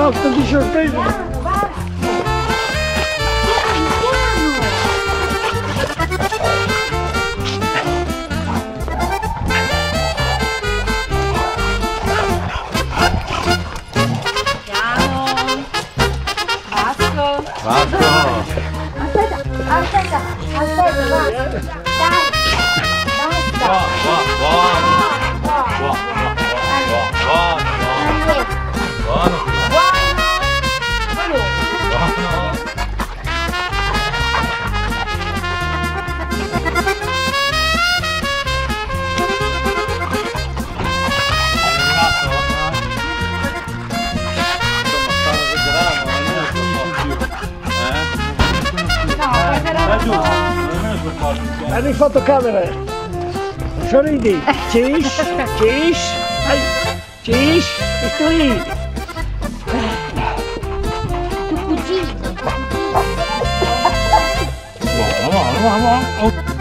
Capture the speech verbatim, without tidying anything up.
fatto di sorpresa! Vasco! Aspetta, aspetta, aspetta, basta. Dai, basta. Buono, buono, buono, buono, buono, buono, buono. Hai fotocamera? Sorridi! Cis! Cis! Cis! Sto lì! Tu cugino. Buono, buono, buono.